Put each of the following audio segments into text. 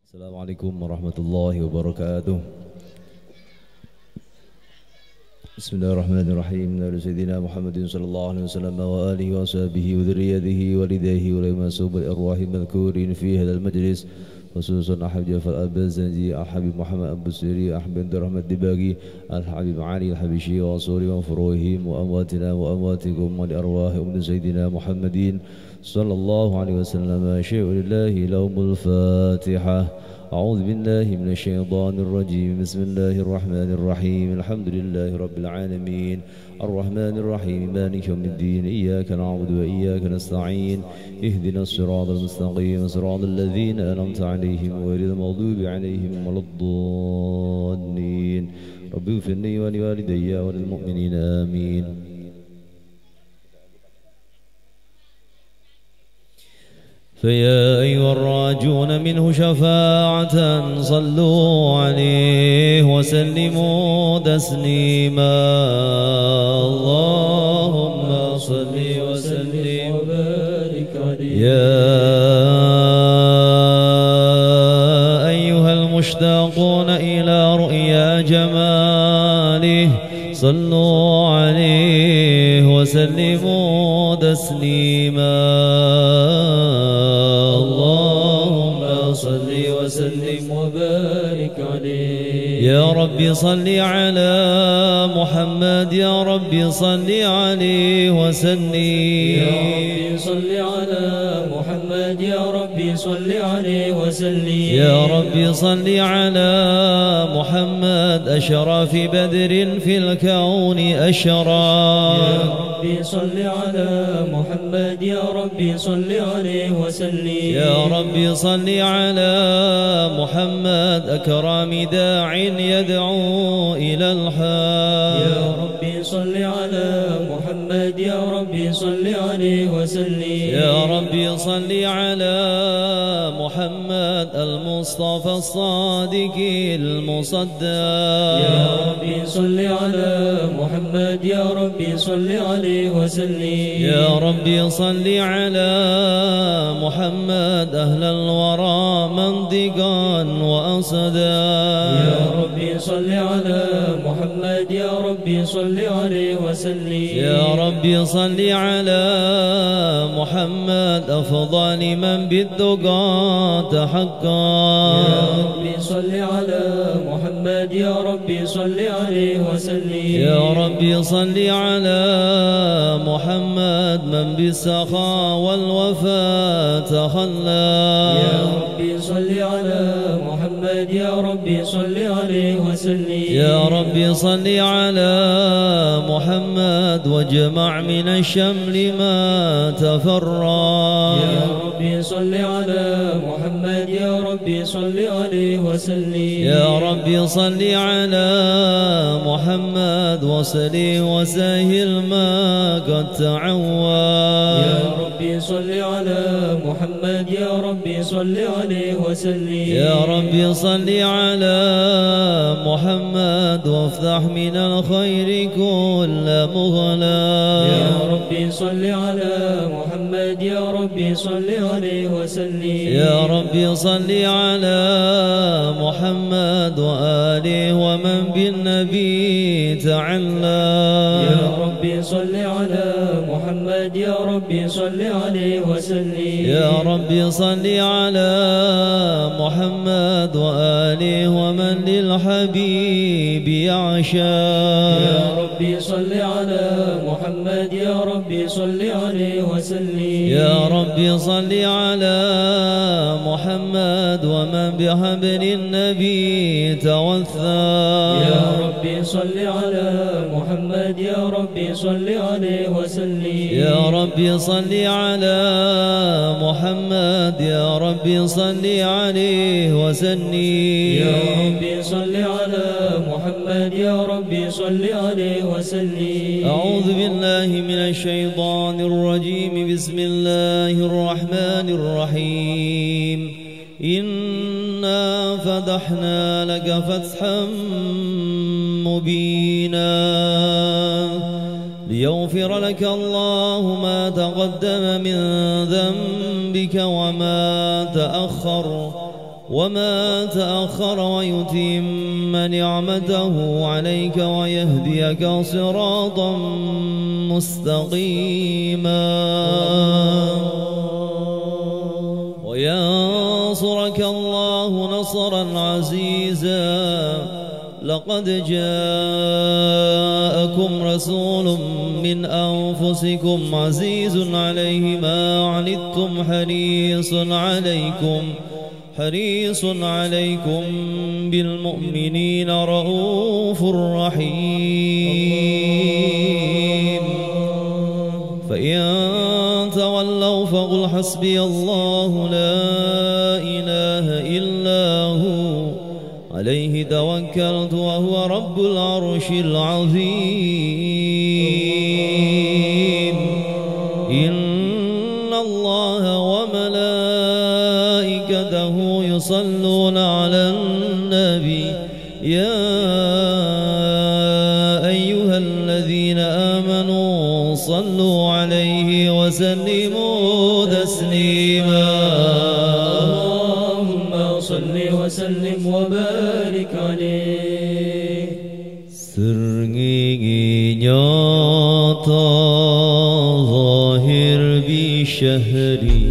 السلام عليكم ورحمة الله وبركاته. بسم الله الرحمن الرحيم. على سيدنا محمد صلى الله عليه وسلم وآله وصحبه وذريته والديه والمسوب الأرواح المذكورين في هذا المجلس، خصوصا أحمد جعفر البازنجي، الحبيب محمد أبو سيري، أحمد عبد الرحمن الدباغي، الحبيب علي الحبشي، وصوري وفروهم وأمواتنا وأمواتكم ولأرواح أم سيدنا محمد صلى الله عليه وسلم. شيء لله لوم الفاتحة. أعوذ بالله من الشيطان الرجيم. بسم الله الرحمن الرحيم. الحمد لله رب العالمين الرحمن الرحيم مالك يوم الدين. إياك نعبد وإياك نستعين. اهدنا الصراط المستقيم صراط الذين أنعمت عليهم غير المغضوب عليهم ولا الضالين. رب اغفر لي ولوالدي وللمؤمنين آمين. فيا أيها الراجون منه شفاعة صلوا عليه وسلموا تسليما. اللهم صل وسلم وبارك عليه. يا أيها المشتاقون إلى رؤيا جماله صلوا عليه وسلموا تسليما. صل وسلم وبارك عليه. يا رب صل على محمد. يا رب صل عليه وسلم. يا رب صل على محمد. يا رب صل عليه وسلم. يا رب صل على محمد أشرف بدر في الكون أشرا. يا رب صل على محمد. يا رب صل عليه وسلم. يا رب صل على محمد أكرم داع يدعو إلى الحق. يا رب صل على محمد. يا رب صل عليه وسلم. يا رب صل على محمد المصطفى الصادق المصدق. يا رب صل على محمد. يا رب صل عليه وسلم. يا رب صل على محمد أهل الورى منطقا وأصدا. يا رب صل على محمد. يا رب صل عليه وسلم. يا رب صل على محمد أفضل من بالتقى تحقا. يا رب صل على محمد. يا رب صل عليه وسلم. يا رب صل على محمد من بالسخاء والوفاء تخلى. يا رب صل على محمد. يا رب صل عليه وسلم. يا رب صل على محمد واجمع من الشمل ما تفرى. يا رب صل على محمد. يا رب صل عليه وسلم. يا رب صل على محمد وصلي وسهل ما قد تعوى. يا رب صل على محمد. يا رب صل عليه وسلم. يا رب صل على محمد وافتح من الخير كل مغلى. يا رب صل على محمد. يا رب صل عليه وسلم. يا رب صل على محمد وآله ومن بالنبي تعلى. يا رب صل على محمد. يا رب صل عليه وسلم. يا رب صل على محمد وآله ومن للحبيب يعشى. يا رب صل على محمد. يا رب صل عليه وسلم. يا رب صل على محمد ومن بحبل النبي توثى. يا رب صل على محمد. يا رب صل عليه وسلم. يا رب صل على محمد. يا رب صل عليه وسلم. يا رب صل على محمد. يا رب صل عليه وسلم. أعوذ بالله من الشيطان الرجيم. بسم الله الرحمن الرحيم. إنا فتحنا لك فتحا مبينا ليغفر لك الله ما تقدم من ذنبك وما تأخر وما تأخر ويتم نعمته عليك ويهديك صراطا مستقيما وينصرك الله نصرا عزيزا لقد جاءكم رسول من أنفسكم عزيز عليه ما عنتم حريص عليكم بالمؤمنين رؤوف رحيم فإن تولوا فقل حسبي الله لا إله إلا هو عليه توكلت وهو رب العرش العظيم إن الله وملائكته يصلون على النبي يا أيها الذين آمنوا صلوا عليه وسلموا تسليما اللهم صل وسلم وبارك عليه سرنgi nyata zahir bi syahri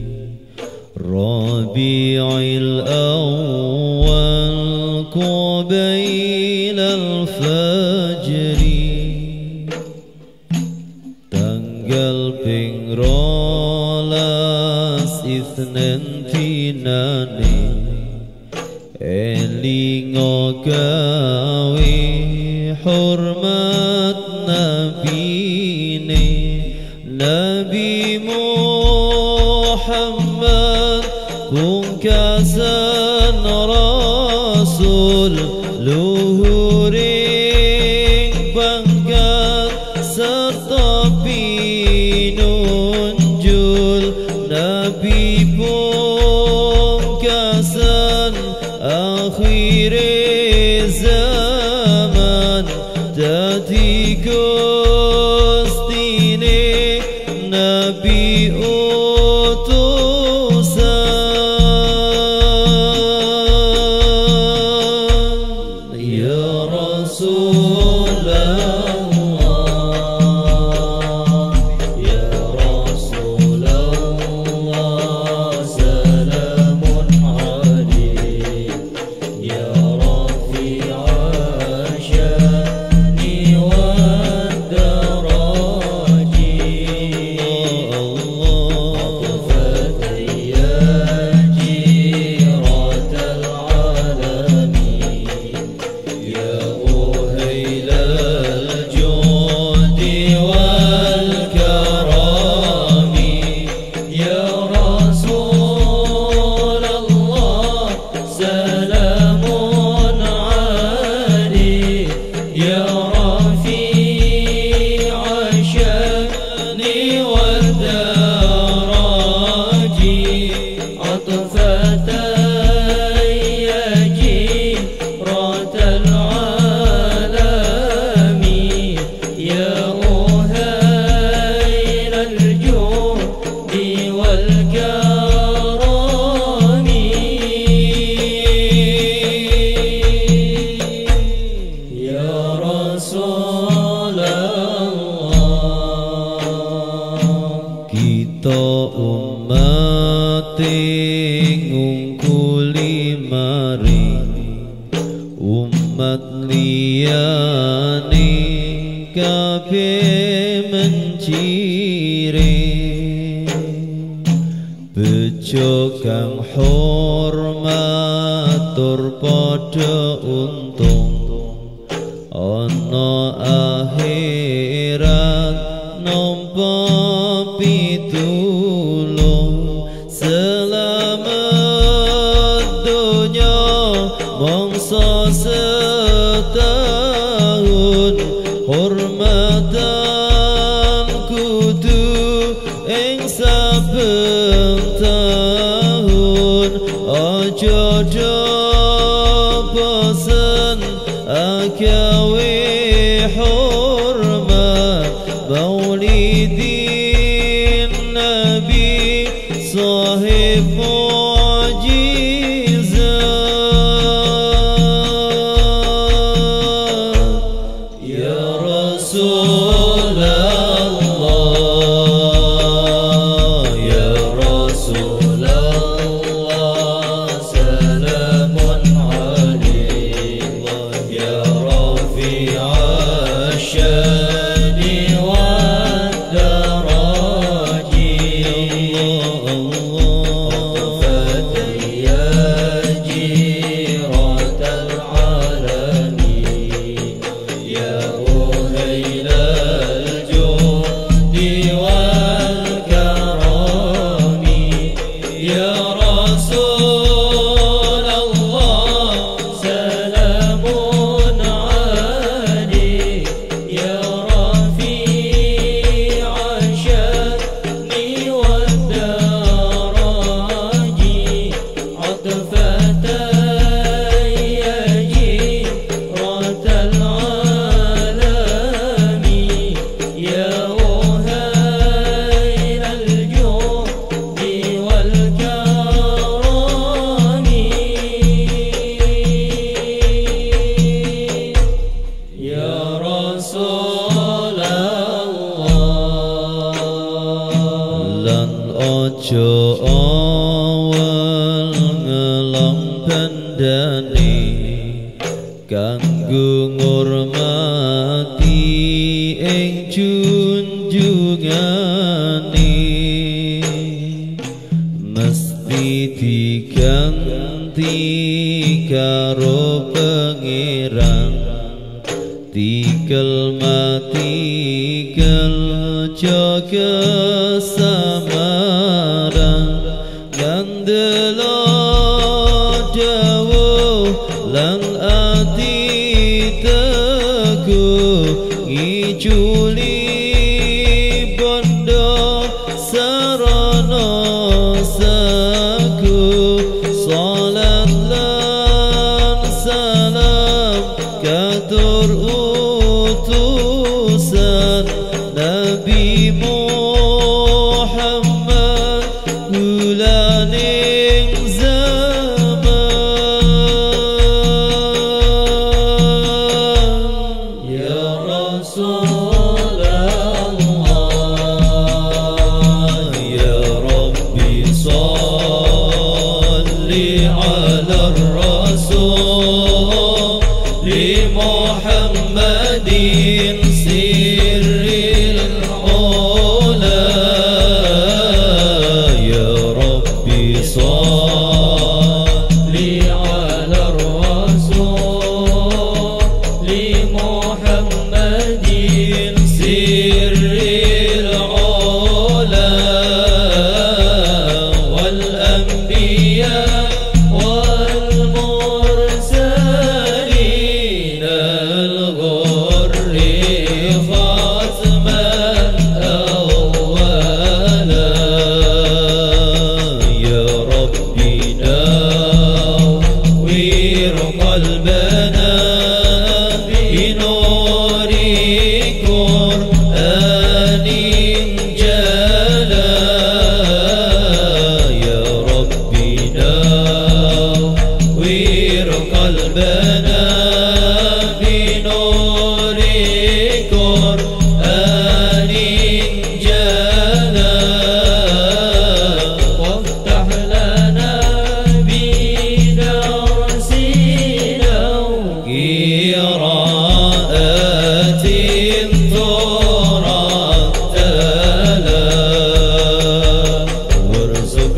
Rabi'il awal qabail al-fajri tanggal ping rolas Itsnen tinane elingo gawe hormat nabine Nabi Muhammad pungkasan Rasul luhuring bangkat serta pinunjul Nabi pungkasan akhir zaman dadi gustine Nabi utusan ya Rasulullah ya Rasulullah salamun alaik ya rafi'a syani wa daraji Bejo kang hormat tur padha untung ana akhirat nampa pitulung selamat dunya mangsa setahun hormatan kudu ing saben tahun aja bosen agawe hormat maulidin nabi sahib mu'jiz pandane kanggo ngurmati ing junjungane mesti diganti karo pangeran tikel mati kel jaga samaran ngandelo dawuh lan ati teguh ngijuli bondo sarana saku salat lan salam katur utusan Nabi Muhammad hulaning zaman ya Rasulullah ya Rabbi salli ala Rasul li Muhammadin sirril ula ya Rabbi salli ala Rasul li Muhammadin sirril ula wal anbiya wal mursalin al ghurri khatman awwala ya Rabbi nawwir qalbana binuri Qur'anin jala ya Rabbi nawwir qalbana binuri Qur'anin jala waftah lana bidarsina qira'atin turattala warzuq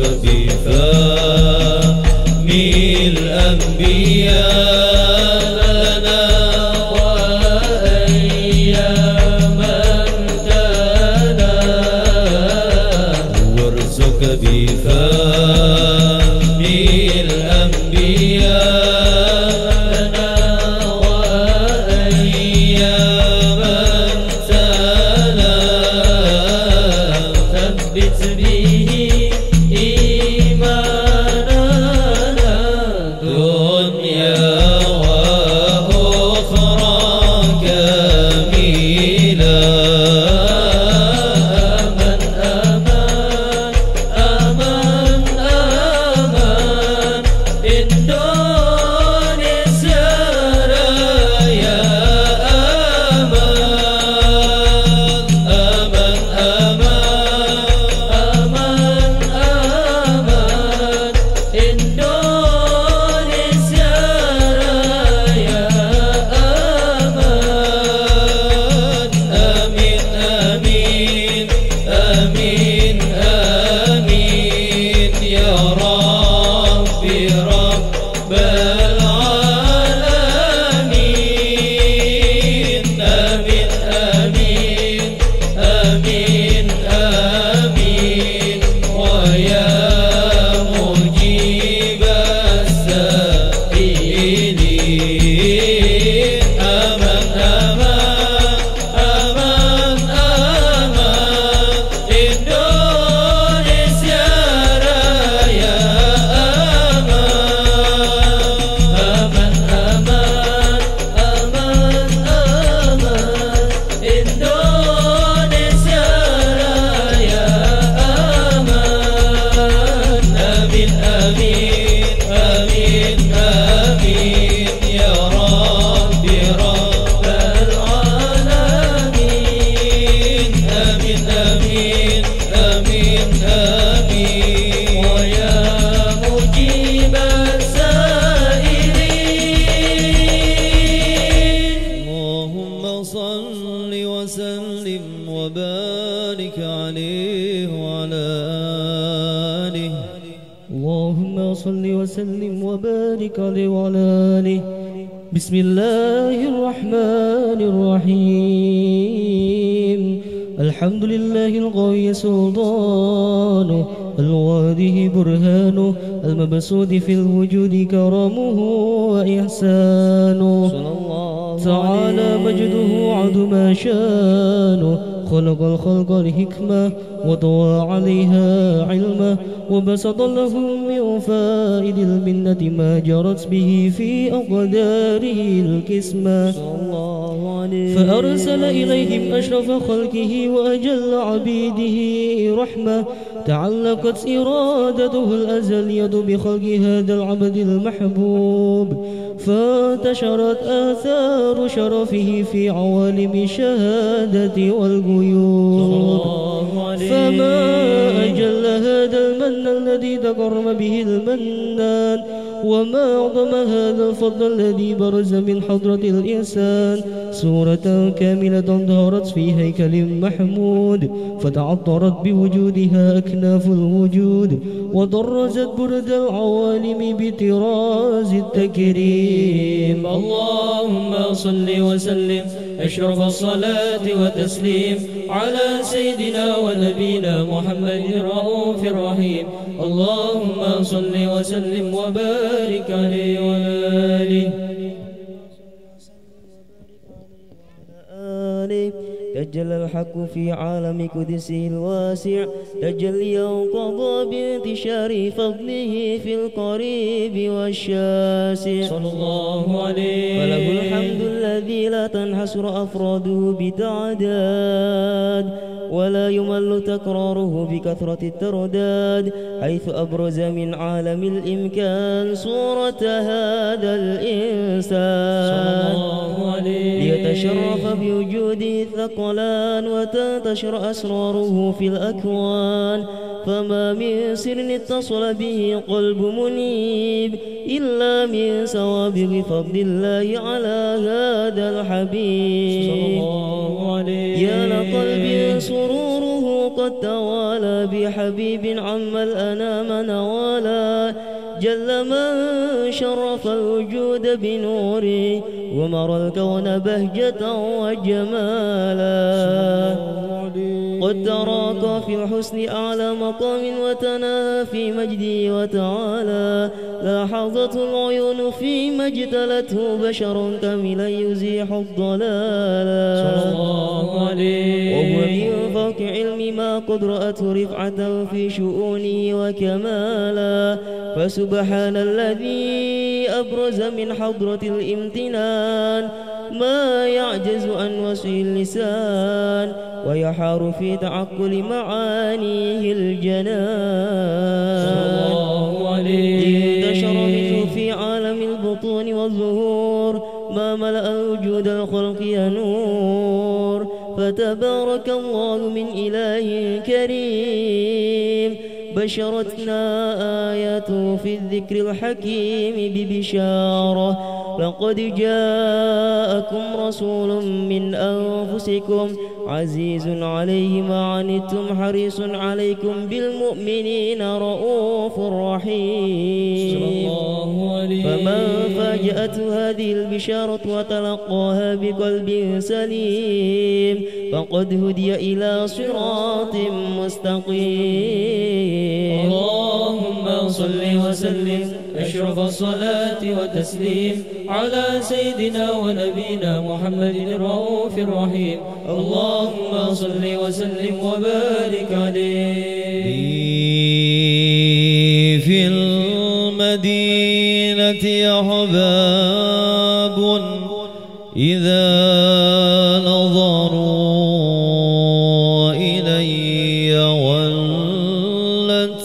bifahmil anbiya lana wa ayyaman tala warzuq bifahmil anbiya lana wa ayyaman tala thabbit bihi imanana dunya wa ukhra kamila aman aman aman aman in وبارك عليه وعلى آله. بسم الله الرحمن الرحيم. الحمد لله القوي سلطانه، الواضح برهانه، المبسوط في الوجود كرمه وإحسانه، تعالى مجده عظم شانه. خلق الخلق الحكمة وطوى عليها علمه، وبسط لهم من فائد المنة ما جرت به في أقداره الكسمة. فأرسل إليهم أشرف خلقه وأجل عبيده رحمة، تعلقت إرادته الأزلية بخلق هذا العبد المحبوب، فانتشرت آثار شرفه في عوالم الشهادة والغيوب. فما أجل هذا المن الذي تكرم به المنان، وما أعظم هذا الفضل الذي برز من حضرة الإنسان. سورة كاملة ظهرت في هيكل محمود، فتعطرت بوجودها أكناف الوجود، وضرزت برد العوالم بطراز التكريم. اللهم صل وسلم أشرف الصلاة والتسليم على سيدنا ونبينا محمد الرؤوف الرحيم. اللهم صل وسلم وبارك عليه وعلى آله. تجلى الحق في عالم قدسه الواسع، تجليا قضى بانتشار فضله في القريب والشاسع، صلى الله عليه. فله الحمد الذي لا تنحصر أفراده بتعداد، ولا يمل تكراره بكثرة الترداد، حيث أبرز من عالم الإمكان صورة هذا الإنسان، صلى الله عليه، ليتشرف بوجوده الثقلان وتنتشر أسراره في الأكوان. فما من سر اتصل به قلب منيب إلا من سوابغ فضل الله على هذا الحبيب، صلى الله عليه. يا لقلب سروره قد توالى بحبيب عم الأنام نوالا، جل من شرف الوجود بنوره، ومر الكون بهجة وجمالا. قد تراك في الحسن أعلى مقام وتناهى في مجده وتعالى، لاحظته العيون فيما اجتلته بشر كاملا يزيح الضلالا، صلى الله عليه. وهو من فوق علم ما قد رأته رفعة في شؤونه وكمالا. فسبحان الذي أبرز من حضرة الامتنان ما يعجز عن وصف اللسان، ويحار في تعقل معانيه الجنان. صلى الله عليه. انتشر منه في عالم البطون والظهور ما ملأ وجود الخلق ينور، فتبارك الله من إله كريم، بشرتنا آياته في الذكر الحكيم ببشارة. لقد جاءكم رسول من أنفسكم عزيز عليه ما عنتم حريص عليكم بالمؤمنين رؤوف رحيم. فمن فاجأته هذه البشارة وتلقاها بقلب سليم فقد هدي إلى صراط مستقيم. اللهم صل وسلم أشرف الصلاة والتسليم على سيدنا ونبينا محمد الرؤوف الرحيم. اللهم صل وسلم وبارك عليه. في المدينة أحباب إذا نظروا إلي ولت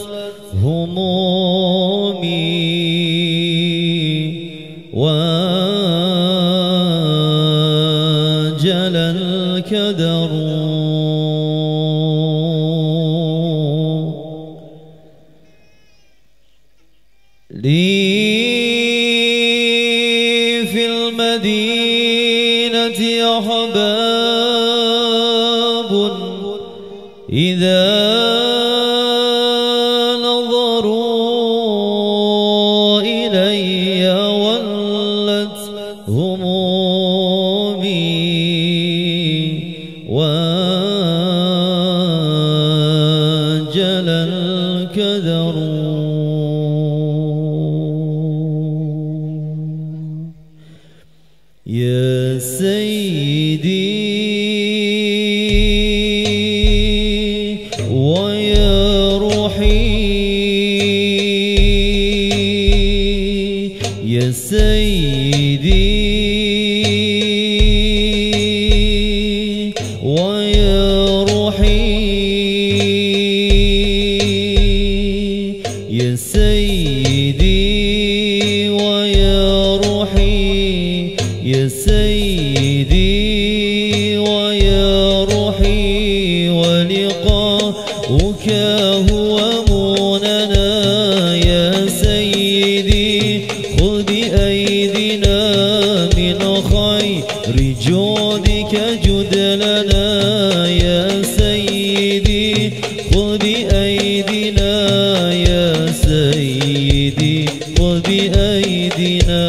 همومي وانجل الكدر لي في المدينة أحباب إذا نظروا إلي ولت همومي وانجل الكدر يا سيدي ويا روحي يا سيدي ويا روحي يا سيدي ويا روحي يا سيدي ويا روحي ولقاؤك هو مننا يا سيدي خذ بأيدينا من خير جودك جد لنا يا سيدي خذ بأيدينا يا سيدي خذ بأيدينا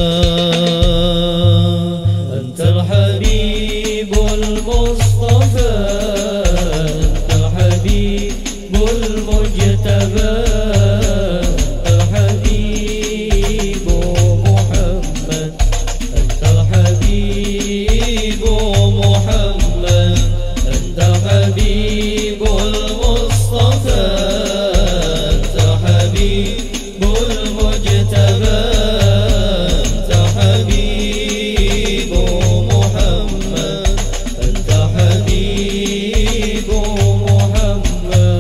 أنت الحبيب المصطفى أنت الحبيب المجتبى أنت الحبيب محمد أنت الحبيب محمد أنت الحبيب المصطفى أنت حبيب المجتبى أنت حبيب محمد أنت حبيب محمد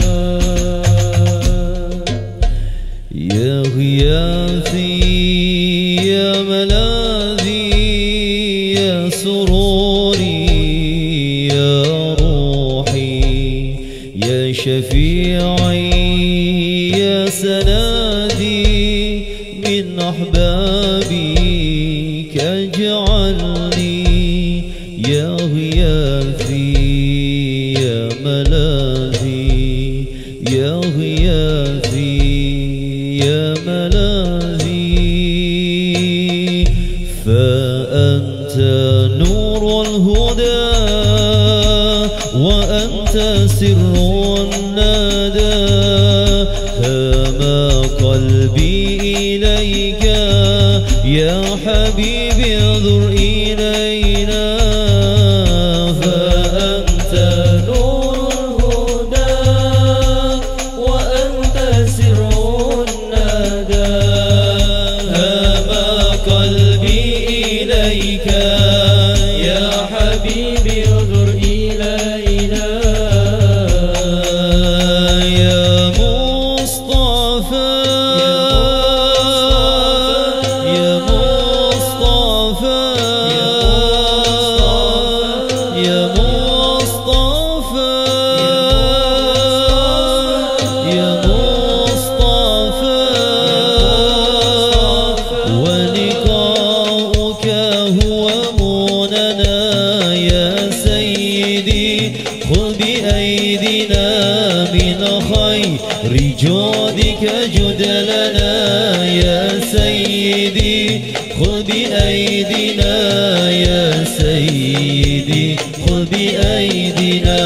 يا غياثي يا ملاذي يا سروري يا روحي يا شفيعي يا سنادي من أحبابك اجعلني يا غياثي يا ملاذي يا غياثي يا ملاذي فأنت نور الهدى وأنت سر الندى هما قلبي إليك يا حبيبي انظر إلينا فأنت نور الهدى وأنت سر الندى هما قلبي إليك يا حبيبي انظر إلينا يا مصطفى يا مصطفى يا مصطفى يا مصطفى ولقاؤك هو مننا يا سيدي خذ بأيدينا من خير جودك جد لنا يا سيدي خذ بأيدينا يا سيدي خذ بأيدينا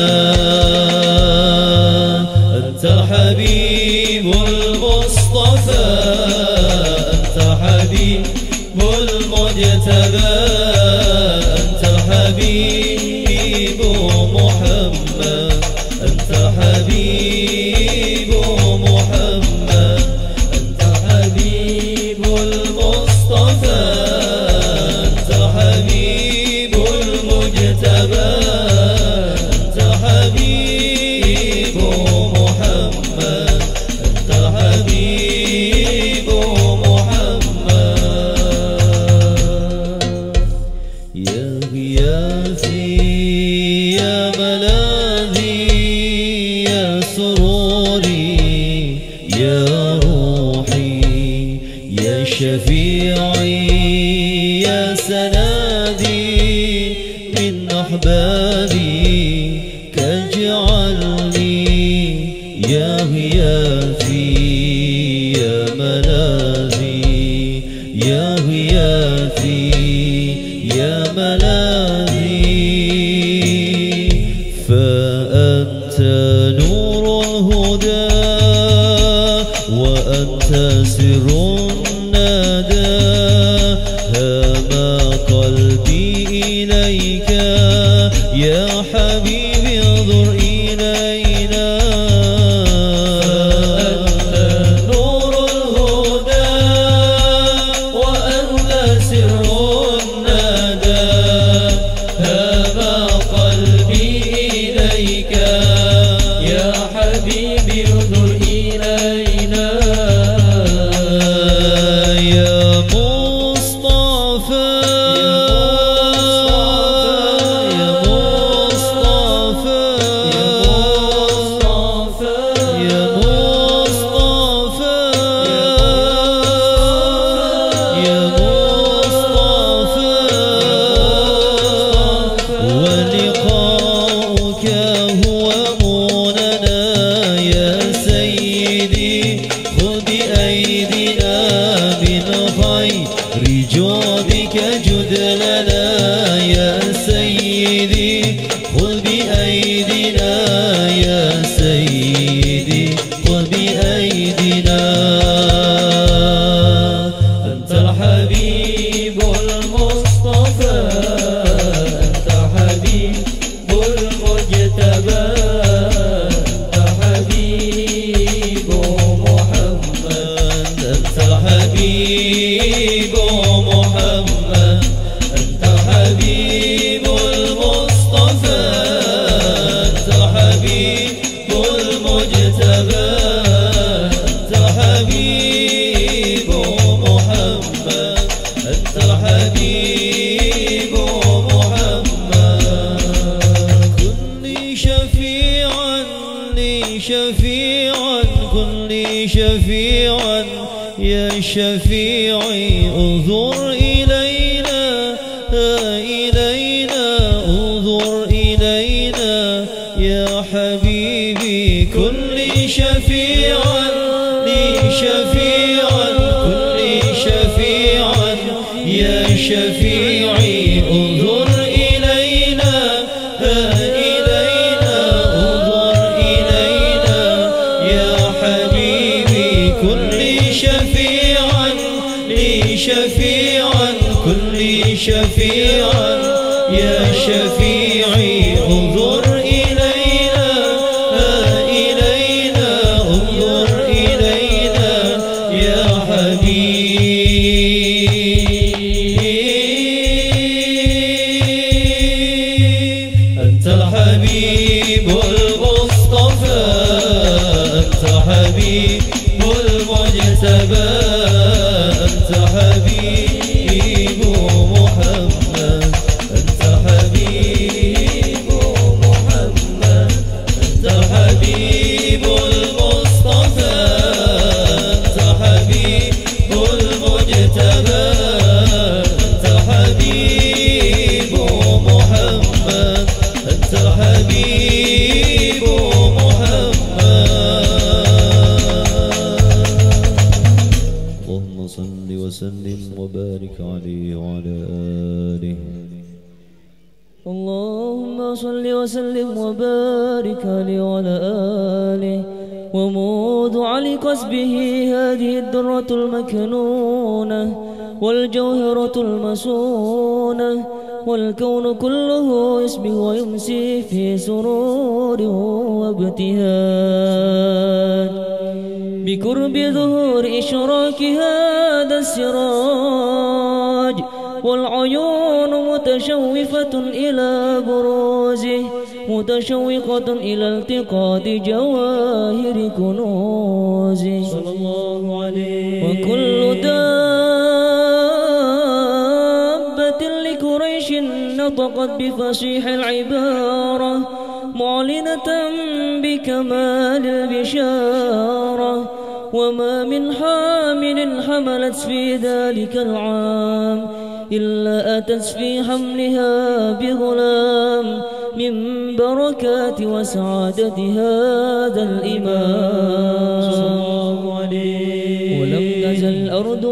أنت حبيب المصطفى أنت حبيب المجتبى أنت حبيب محمد أنت حبيب محمد أنت حبيب المصطفى أنت حبيب المجتبى أنت حبيب محمد أنت حبيب محمد يا غياثي يا ملاذي يا سروري يا روحي يا شفيعي يا سنادي من أحبابك اجعلني يا غياثي يا ملاذي يا غياثي غياثي يا ملاذي فأنت نور الهدى وأنت سر الندى هما قلبي إليك يا حبيبي انظر إلينا فأنت نور الهدى وأنت سر الندى هما قلبي إليك يا حبيبي انظر إلينا يا مصطفى يا مصطفى يا مصطفى يا مصطفى ولقاؤك هو منانا يا سيدي خذ بأيدينا من خير جودك جد لنا يا سيدي خذ بأيدينا يا سيدي خذ بأيدينا أنت الحبيب المصطفى أنت حبيب المجتبى أنت حبيب محمد أنت الحبيب محمد أنت حبيب المصطفى أنت حبيب المجتبى أنت حبيب محمد أنت حبيب محمد كن لي شفيعا كن لي شفيعا يا شفيعي انظر إلينا انظر إلينا يا حبيبي كن لي شفيعا كن لي شفيعا يا شفيعي انظر إلينا انظر إلينا يا حبيبي كن لي شفيعا كن لي شفيعا يا شفيعي انظر إلينا انظر إلينا يا حبيبي أنت الحبيب المصطفى أنت حبيب المجتبى أنت حبيب محمد أنت حبيب محمد أنت حبيب المصطفى أنت حبيب المجتبى أنت حبيب محمد أنت حبيب محمد اللهم صل وسلم وبارك عليه وعلى آله اللهم صل وسلم وبارك عليه وعلى آله وموضع لقصبه هذه الدرة المكنونة والجوهرة المسونة والكون كله يسبح ويمسي في سرور وابتهاج بقرب ظهور إشراك هذا السراج والعيون متشوفة إلى بروزه متشوقة إلى التقاط جواهر كنوزه صلى الله عليه وكل دابة لقريش نطقت بفصيح العبارة معلنة بكمال البشارة وما من حامل حملت في ذلك العام إلا أتت في حملها بغلام من بركات وسعادة هذا الإمام صلى الله عليه ولم تزل الأرض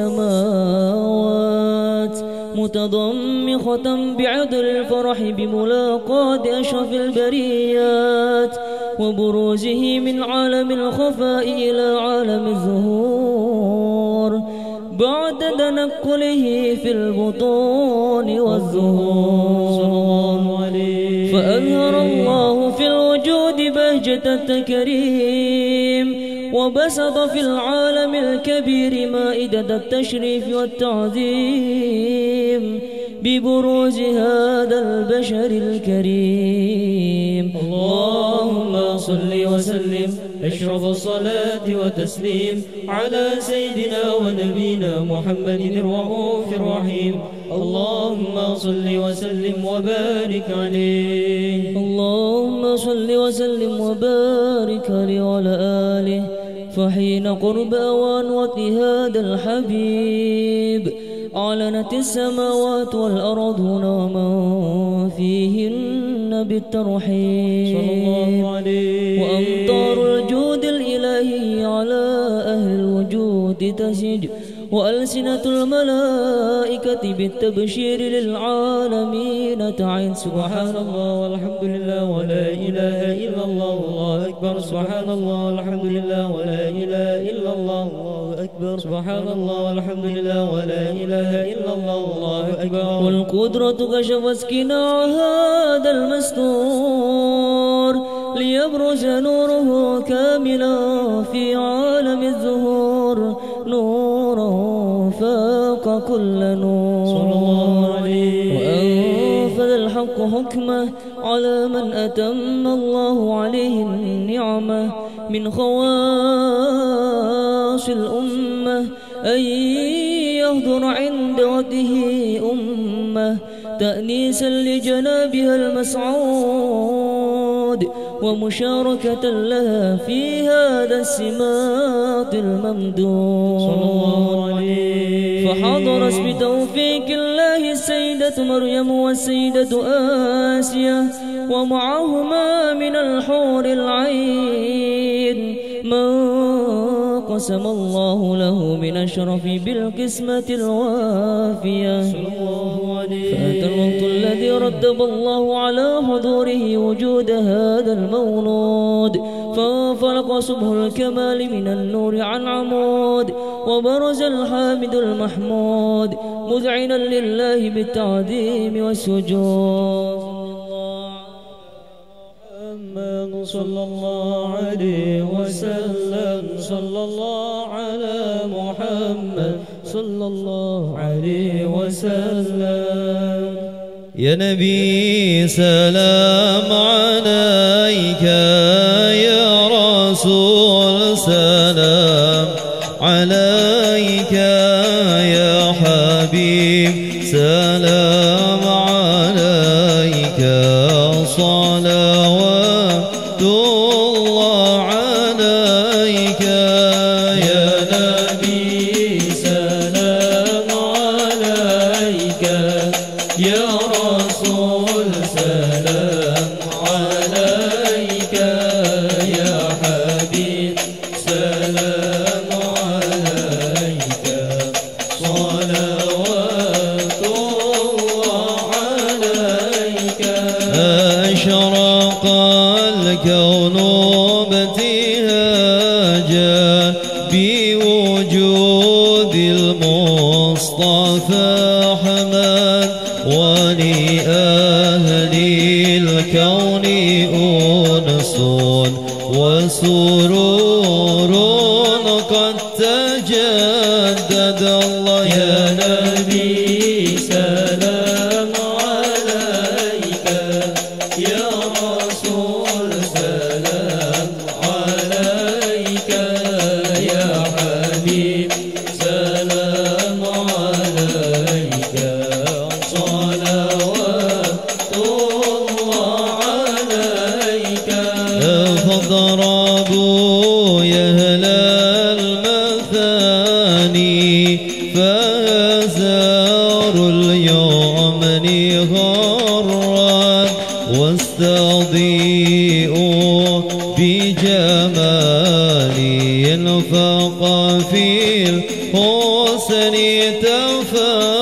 والسماوات متضمخة بعدل الفرح بملاقات أشرف البريات وبروزه من عالم الخفاء إلى عالم الظهور بعد تنقله في البطون والظهور. فأظهر الله في الوجود بهجة التكريم وبسط في العالم الكبير مائدة التشريف والتعظيم ببروز هذا البشر الكريم. اللهم صل وسلم أشرف الصلاة وتسليم على سيدنا ونبينا محمد الرؤوف الرحيم. اللهم صل وسلم وبارك عليه. اللهم صل وسلم وبارك عليه وعلى آله. فحين قرب أوان وقت هذا الحبيب أعلنت السماوات والأرضون ومن فيهن بالترحيب صلى الله عليه. وأمطار الجود الإلهي على أهل الوجود تسج وألسنة الملائكة بالتبشير للعالمين تعين. سبحان الله والحمد لله ولا إله إلا الله والله أكبر. سبحان الله والحمد لله ولا إله إلا الله والله أكبر. سبحان الله والحمد لله ولا إله إلا الله والله أكبر. والقدرة كشفت كناع هذا المستور ليبرز نوره كاملا في عالم الظهور نورا فاق كل نور. صلى الله عليه. وأنفذ الحق حكمه على من أتم الله عليه النعمة من خواص الأمة أن يهدر عند وجهه أمة تأنيسا لجنابها المسعود ومشاركة لها في هذا السماط الممدود. صلى الله عليه. فحضرت بتوفيق الله السيدة مريم والسيدة آسيا ومعهما من الحور العين من قسم الله له من الشرف بالقسمة الوافية. فأتى الوقت الذي رتب الله على حضوره وجود هذا المولود فانفلق صبح الكمال من النور عن عمود وبرز الحامد المحمود مذعنا لله بالتعظيم والسجود. محمد صلى الله عليه وسلم. صلى الله على محمد صلى الله عليه وسلم. يا نبي سلام عليك يا رسول سلام عليك يا حبيب سلام عليك صلوات الله عليك يا نبي سلام عليك يا رسول سلام عليك يا حبيب سلام عليك صلوات الله عليك. أشرق الكون ابتهاجا بوجود المصطفى حمد ولأهل الكون أنس وسرور قد تجدد. الله يا نبي سلام عليك يا رسول سلام عليك يا حبيب سلام عليك صلوات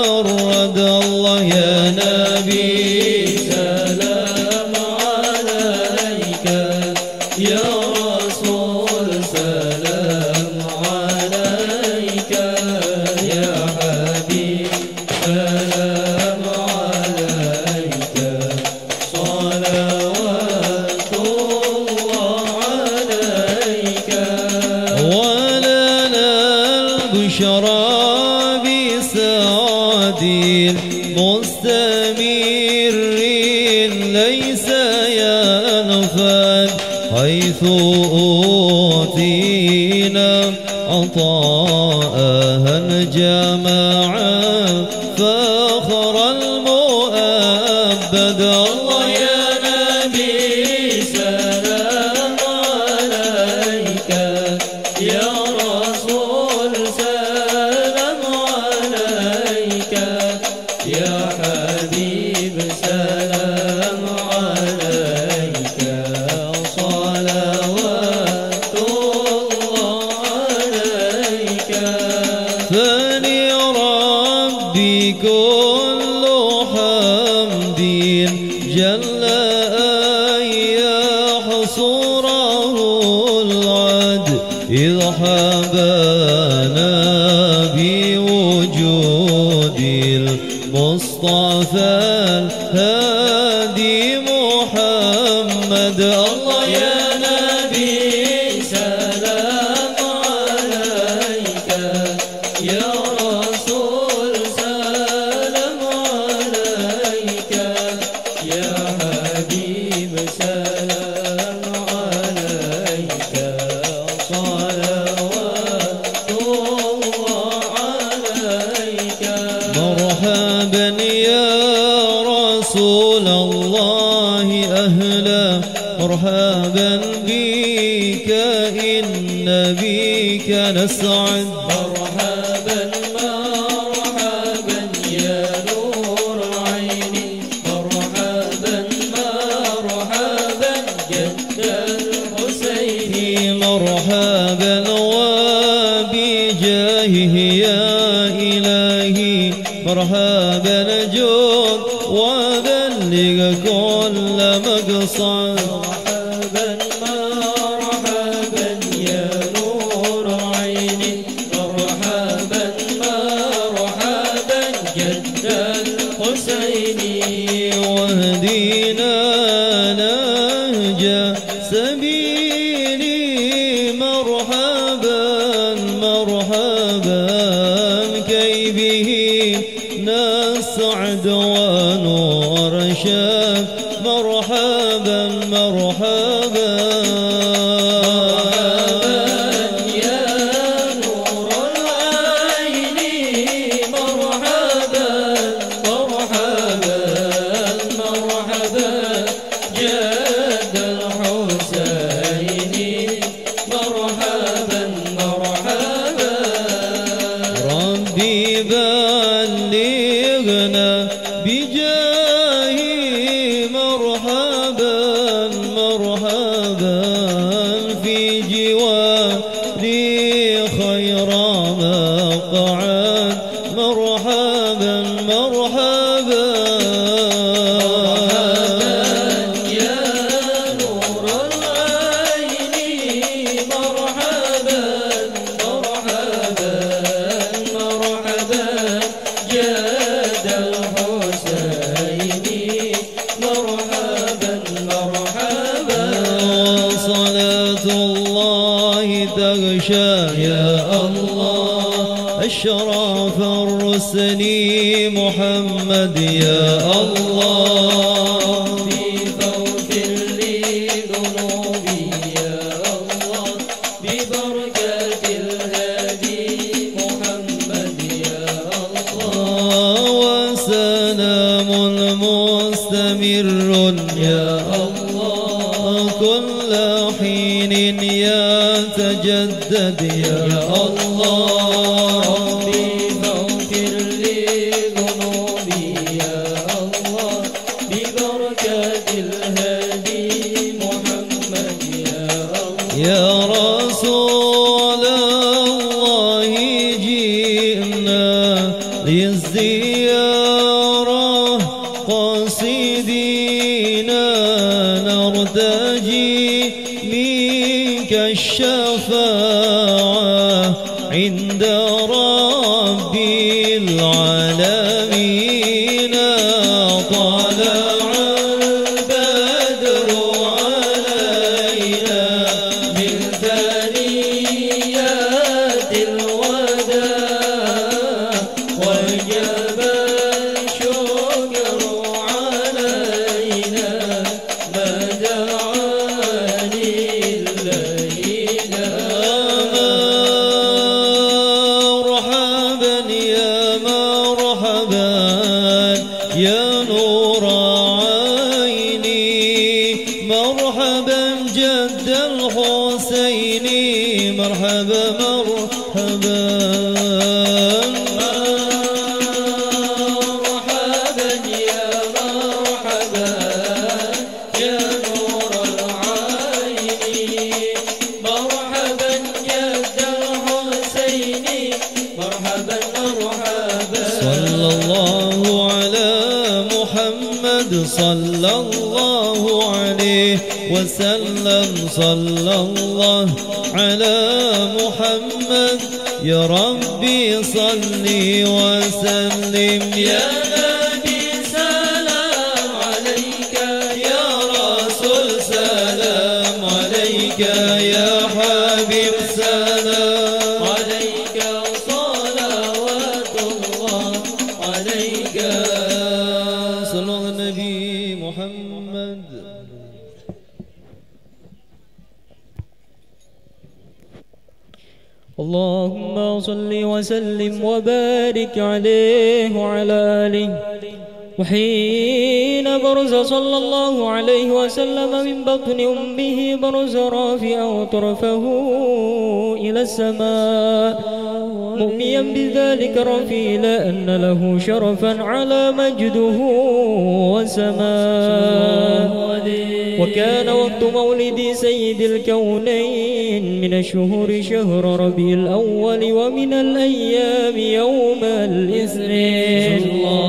برد الله يا نبي سلام عليك يا رسول سلام عليك يا حبيب سلام عليك صلوات الله عليك ولنا البشرى بسعد مستمر ليس ينفد حيث أوتينا عطاءها الجماعة فخر المؤبد الله يا نبي سلام عليك يا رسول سلام عليك يا حبيب سلام عليك صلوات الله عليك فلربي كل حمد جل أن يحصره العد إذ حبانا بوجود المصطفى الهادي محمد الله يا نبي سلام عليك يا رسول سلام عليك يا حبيب سلام عليك صلوات الله عليك مرحبا يا رسول الله أهلا مرحبا بك إن بك نسعد مرحبا مرحبا يا نور عيني مرحبا مرحبا جد الحسين مرحبا وبجاهه يا إلهي مرحبا جود وبلغ كل مقصد مرحبا مرحبا يا نور عيني مرحبا مرحبا جد الحسين واهدنا نهج سبيلي مرحبا مرحبا كي به نسعد ونرشد مرحبا مرحبا يا نور العين مرحبا مرحبا مرحبا جد الحسين مرحبا مرحبا ربي بلغنا بجاهي مرحبا مرحبا في جواري خير مقعد مرحبا مرحبا يا نور العين مرحبا مرحبا مرحبا جد الحسين مرحبا مرحبا صلاة الله تغشى يا الله أشرف الرسل محمد يا الله بفوت لي ذنوبي يا الله ببركة الهادي محمد يا الله وسلام مستمر يا الله كل حين يتجدد يا الله ربي فاغفر لي ذنوبي يا الله ببركة زيارة قاصدينا نرتجي منك الشفاعة عند رب العالمين. طلع البدر علينا من ثنيات الوداع وجب الشكر علينا ما دعا لله مرحبا يا مرحبا يا نور عيني، مرحبا جد الحسين، مرحبا مرحبا مرحبا يا مرحبا يا نور العين، مرحبا جد الحسين، مرحبا مرحبا. صلى الله على محمد صلى الله عليه وسلم، صلى الله على محمد يا ربي صلي وسلم. يا نبي سلام عليك، يا رسول سلام عليك، يا حبيب سلام عليك، صلوات الله عليك. صلى على النبي محمد. اللهم صل وسلم وبارك عليه وعلى آله. وحين برز صلى الله عليه وسلم من بطن أمه برز رافعا طرفه إلى السماء مؤميا بذلك رفيلا أن له شرفا على مجده وسماء. وكان وقت مولد سيد الكونين من الشهور شهر ربيع الأول ومن الأيام يوم الاثنين،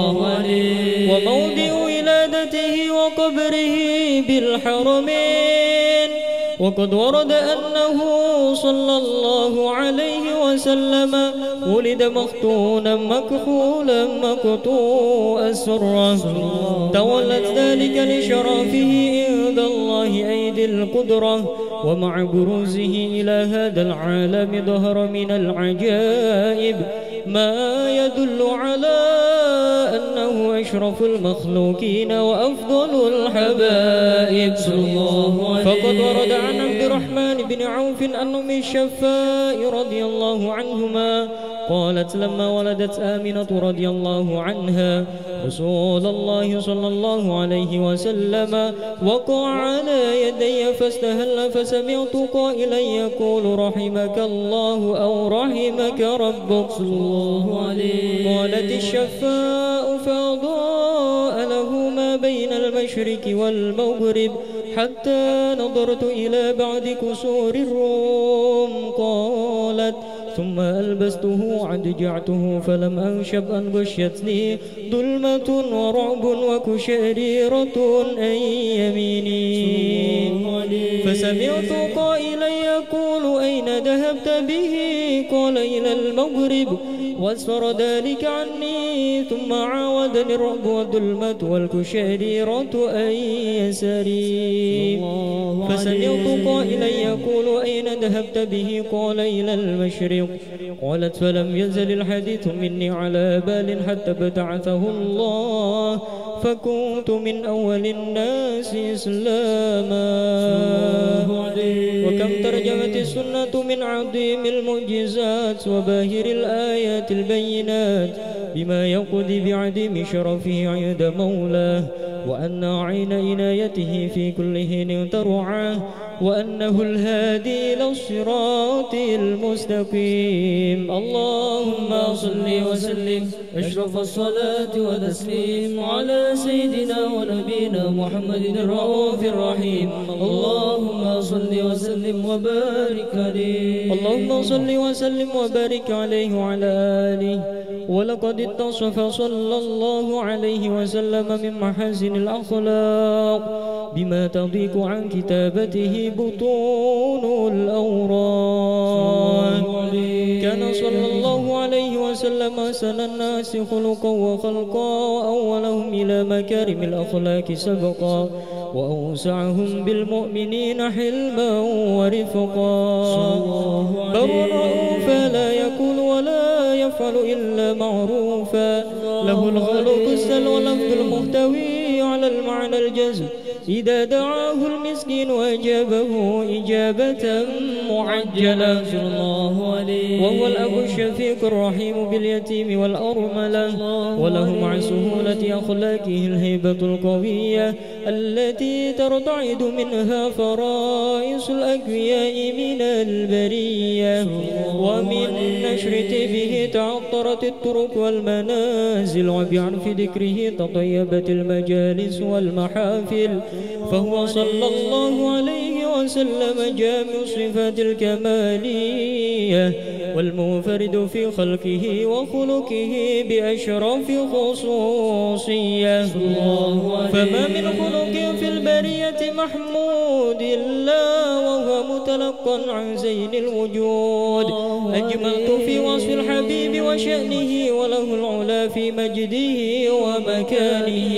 وموضع ولادته وقبره بالحرمين. وقد ورد أنه صلى الله عليه وسلم ولد مختونا مكحولا مقطوع السرة، تولت ذلك لشرفه عند الله أيدي القدرة. ومع بروزه إلى هذا العالم ظهر من العجائب ما يدل على أنه أشرف المخلوقين وأفضل الحبائب. فقد ورد عن عبد الرحمن بن عوف أن أم الشفاء رضي الله عنهما قالت لما ولدت آمنة رضي الله عنها رسول الله صلى الله عليه وسلم وقع على يدي فاستهل فسمعت قائلا يقول رحمك الله أو رحمك ربك. قالت الشفاء فأضاء له ما بين المشرق والمغرب حتى نظرت إلى بعد كسور الروم. قالت ثم ألبسته وأضجعته فلم أنشب أن غشتني ظلمة ورعب وكشريرة عن يميني. فسمعت قائلا يقول أين ذهبت به؟ قال إلى المغرب واسفر ذلك عني. ثم عاودني الرعب والظلمة والكشريرة عن يساري. فسمعت قائلا يقول أين ذهبت به؟ قال إلى المشرق. قالت فلم يزل الحديث مني على بال حتى ابتعثه الله فكنت من أول الناس إسلاما. وكم ترجمت السنة من عظيم المعجزات وباهر الآيات البينات بما يقضي بعديم شرفه عند مولاه، وأن عين عنايته في كل حين ترعاه، وأنه الهادي إلى الصراط المستقيم. اللهم صل وسلم أشرف الصلاة والتسليم على سيدنا ونبينا محمد الرؤوف الرحيم. اللهم صل وسلم وبارك عليه. اللهم صل وسلم وبارك عليه وعلى آله ولقد اتصف صلى الله عليه وسلم من محاسن الأخلاق بما تضيق عن كتابته بطون الأوراق. كان صلى الله عليه وسلم أحسن الناس خلقا وخلقا وأولهم إلى مكارم الأخلاق سبقا وأوسعهم بالمؤمنين حلما ورفقا. بر رؤوفا لا يقول ولا يفعل إلا معروفا له الخلق السل واللفظ المحتوي على المعنى الجزم إذا دعاه المسكين وأجابه إجابة معجلة وهو الأب الشفيق الرحيم باليتيم والأرملة وله مع سهولة أخلاقه الهيبة القوية التي ترتعد منها فرائس الأقوياء من البرية ومن نشر به تعطرت الطرق والمنازل وبعرف ذكره تطيبت المجالس والمحافل فهو صلى الله عليه وسلم جامع الصفات الكمالية والمنفرد في خلقه وخلقه بأشرف خصوصية. فما من خلق في البرية محمود إلا وهو متلقى عن زين الوجود. أجملت في وصف الحبيب وشأنه وله العلا في مجده ومكانه.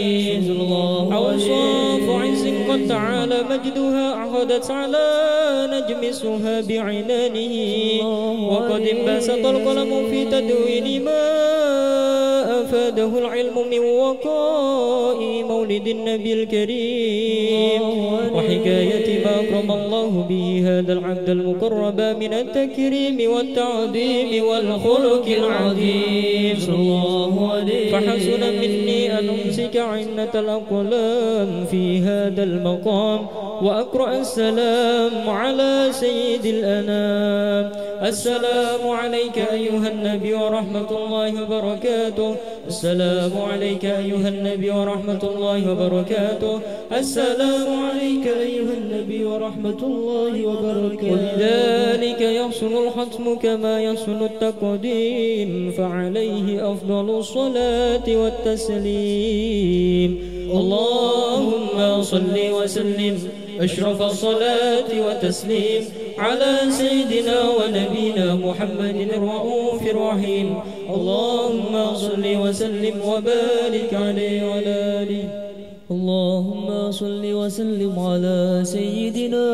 أوصاف عز قد تعالى مجدها أعقدت على نجمسها بعنانه وقد انبسط القلم في تدوين ما أفاده العلم من وقاء مولد النبي الكريم وحكاية ما أكرم الله به هذا العبد المقرب من التكريم والتعظيم والخلق العظيم. فحسن مني أن أمسك عنة الأقلام في هذا المقام وأقرأ السلام على سيد الأنام. السلام عليك أيها النبي ورحمة الله وبركاته. السلام عليك أيها النبي ورحمة الله وبركاته. السلام عليك أيها النبي ورحمة الله وبركاته. ولذلك يحسن الختم كما يحسن التقديم فعليه أفضل الصلاة والتسليم. اللهم صل وسلم أشرف الصلاة وتسليم على سيدنا ونبينا محمد الرؤوف الرحيم. اللهم صل وسلم وبارك عليه وعلى آله. اللهم صل وسلم على سيدنا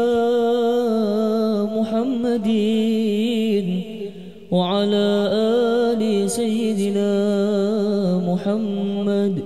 محمد وعلى آل سيدنا محمد.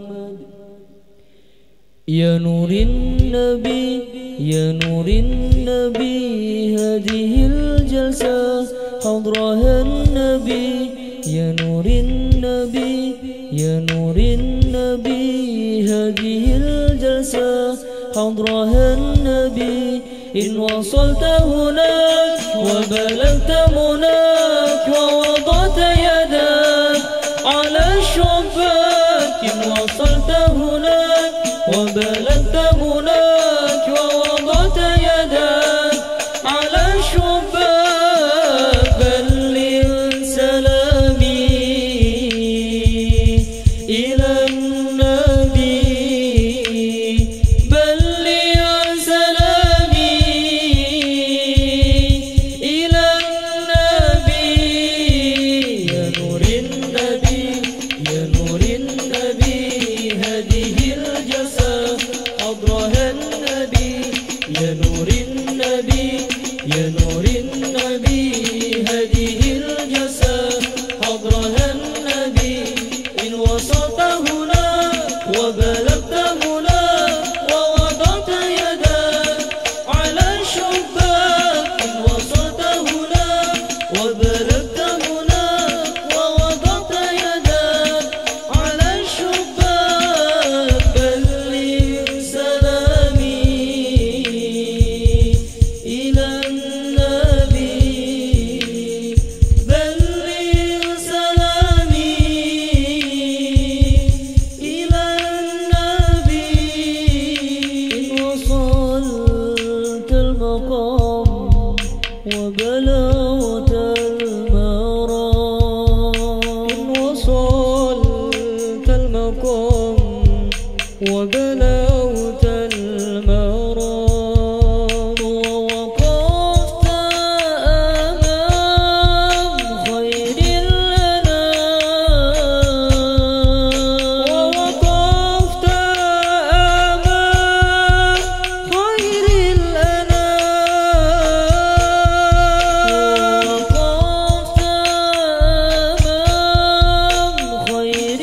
يا نور النبي يا نور النبي هذه الجلسة حضرها النبي. يا نور النبي يا نور النبي هذه الجلسة حضرها النبي. إن وصلت هناك وبلغت مناك ووضعت يداك على الشباك. إن وصلت هناك وبلغت مناك ووضعت يداك على الشباك. بلغ سلامي إلى النبي. بلغ سلامي إلى النبي. يا نور النبي يا نور النبي هذه الجلسة حضرها النبي. يا نور النبي يا نور النبي هذه الجلسة حضرها النبي. إن وصلت هنا وبلغت هنا ووضعت يداك على الشباك. إن وصلت هنا وبلغت هنا ووضعت يداك على الشباك. بلغ سلامي إلى النبي. بلغ سلامي إلى النبي. وبلغت المرام ووقفت أمام خير الأنام ووقفت أمام خير الأنام ووقفت أمام خير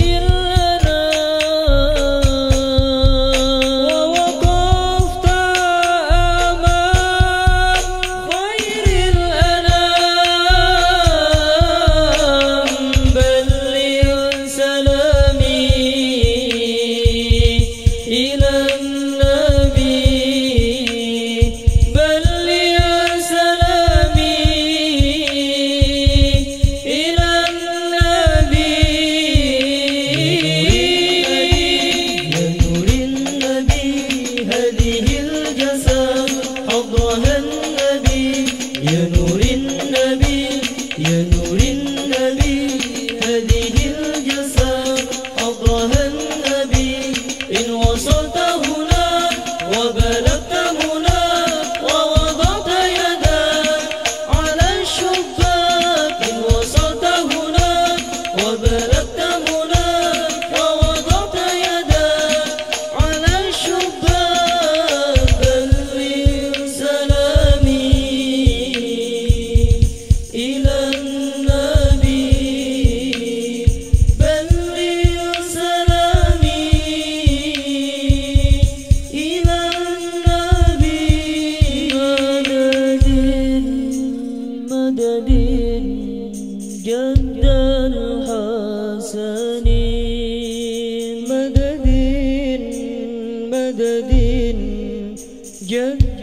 جد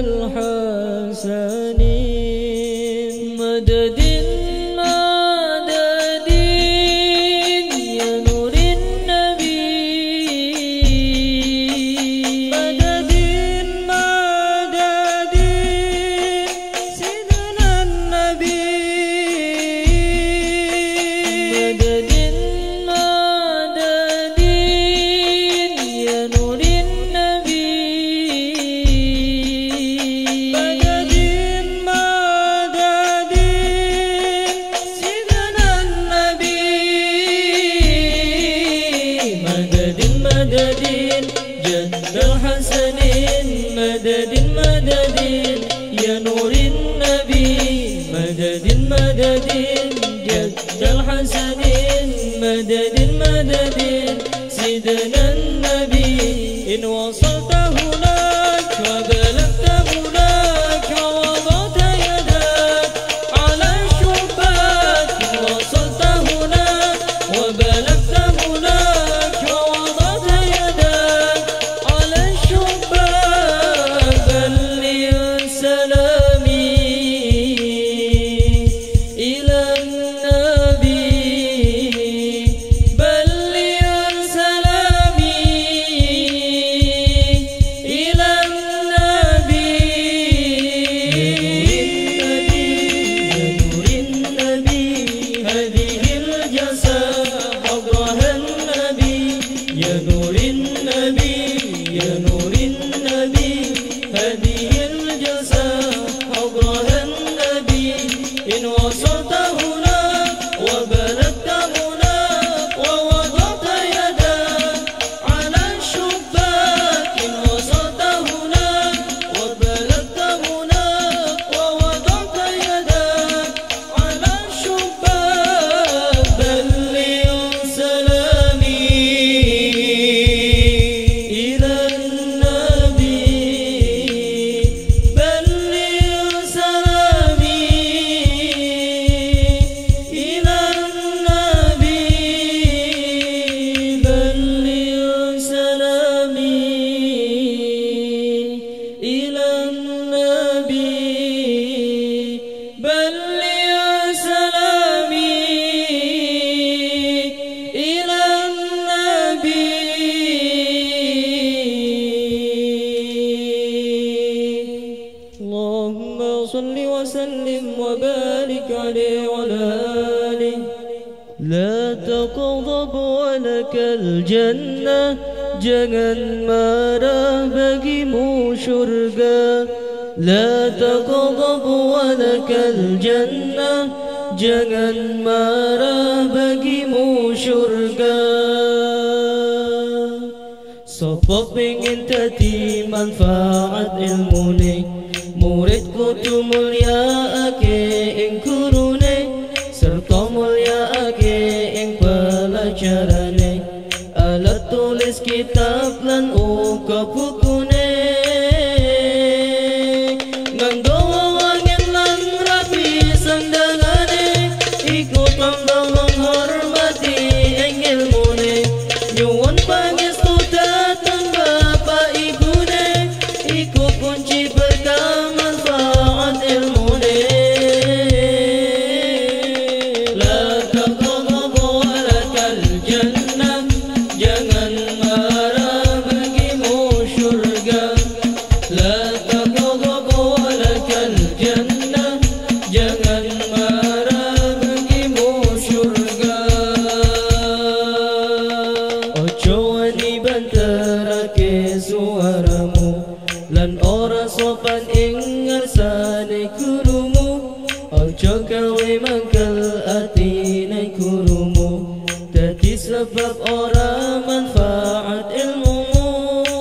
الحسنين مدد مدد يا نور النبي مدد مدد سيدنا النبي مدد مدد يا نور مدد مدد يا نور النبي مدد مدد جد الحسنين مدد مدد سيدنا النبي إن وصلت هناك وبلغت هناك ووضعت يدك على الشباك إن وصلت هناك وبلغت هناك ووضعت يدك على الشباك سلامي إلى النبي بلغ سلامي إلى النبي هذه الجسد حضرها النبي يا نور النبي يا نور النبي هذه حضرها النبي إن وصلت هناك وبلغت هناك ووضعت يدك على الشباك إن وصلت هناك وبلغت هناك ووضعت يدك على الشباك بلغ سلامي إلى النبي jannah, jangan marah bagimu syurga. La taghdab walakal jannah, jangan marah bagimu syurga. Sopo pengen dadi manfaat ilmu ni, murid kudu mulyaake ing gurune, serta mulyaake ing pelajarane. Alat tulis kitab lan uga bukune, nganggo wangen lan rapi sandangane, iku tanda menghormati ing ilmune. Nyuwun pangestu dateng bapak ibune, iku kunci berkah manfaat ilmune. La taghdab walakal jannah, jangan marah bagimu syurga. La taghdab walakal jannah, jangan marah bagimu syurga. Ojo wani banterake suaramu, lan ora sopan ing ngarsane gurumu. Ojo gawe mangkel atine gurumu, dadi sebab ora manfaat ilmumu.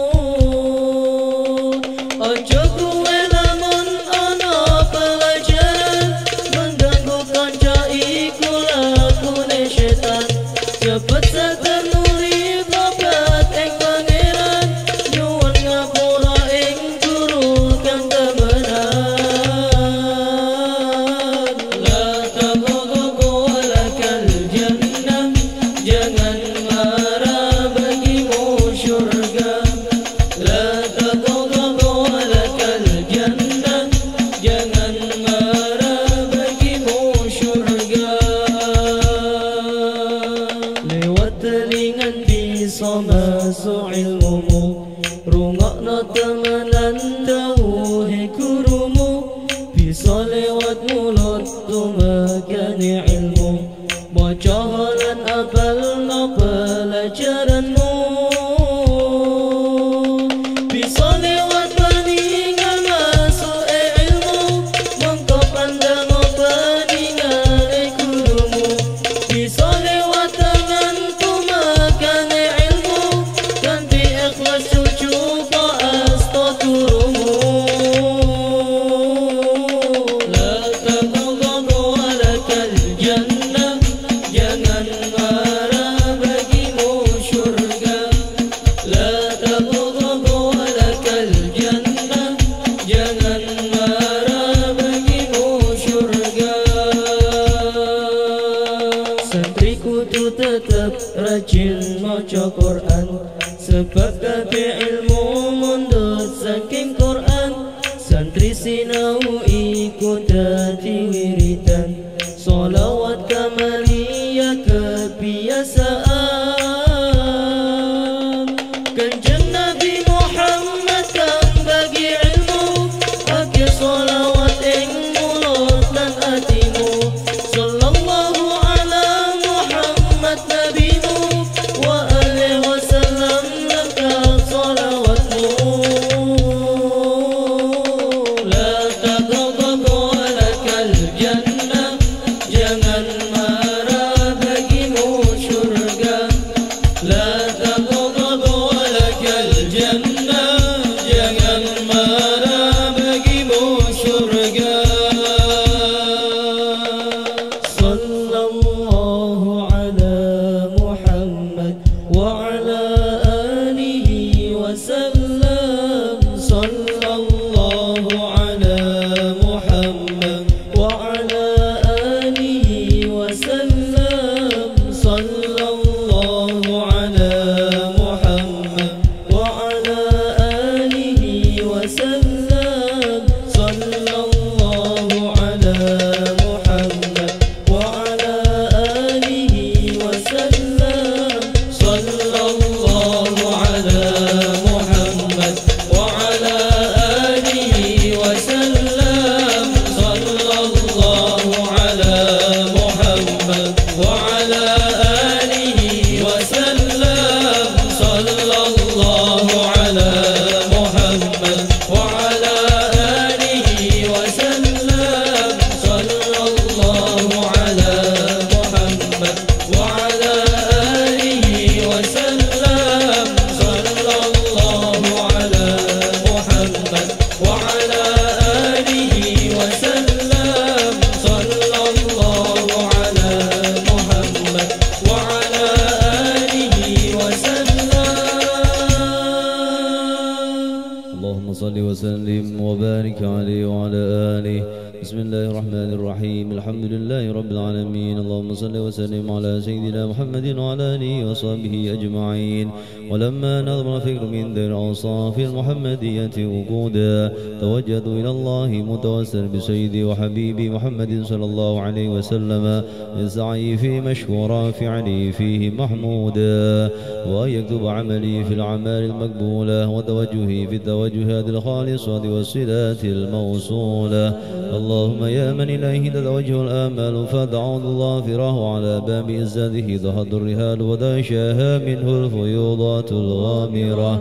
Ojo kuwe lamun ana pelajaran, mengganggu kanca iku lakune setan. Cepet sadar nuri bakat ing pangeran, nyuwun ngapura ing guru kang temenan. La taghdab walakal jannah, jangan marah bagimu syurga. La taghdab walakal jannah, jangan marah bagimu syurga. Lewat telingan bisa masuk ilmumu, rungokno temenan dawuhe gurumu. Bisa lewat mulut tumagane ilmu, maca lan apalno pelajaranmu. Bisa lewat peningan masuk ilmu, mongko pandang peningane gurumu. Bisa lewat tangan tumagane ilmu, ganti ikhlas cucu asta gurumu. La taghdab walakal jannah, jangan marah bagimu syurga. La taghdab walakal jannah, jangan marah bagimu syurga. Santri kudu tetap rajin maca Quran, sebab kabeh ilmu mundut saking Quran. Santri sinau iku dadi wiridan, sholawat kamaliyah kebiasaan. Kanjeng Nabi Muhammad kang bagi ilmu, ake sholawat ing mulut lan atimu. Sallallahu ala Muhammad nabimu, wa alihi wasallam lengkap sholawatmu. La taghdab walakal jannah, jangan marah bagimu syurga. La taghdab walakal صل وسلم وبارك عليه وعلى آله. بسم الله الرحمن الرحيم. الحمد لله رب العالمين. اللهم صل وسلم على سيدنا محمد وعلى آله وصحبه أجمعين. ولما نظم الفكر من ذي الأوصاف المحمدية وقودا توجهت إلى الله متوسل بسيدي وحبيبي محمد صلى الله عليه وسلم يسعي في مشكورا فعلي فيه محمودا وأن يكتب عملي في الأعمال المقبولة وتوجهي في التوجهات الخالصة والصلات الموصولة. اللهم يا من إليه تتوجه الآمال فتعود ظافره على باب عزته ضهت الرهال وداشاها منه الفيوضات الغامرة.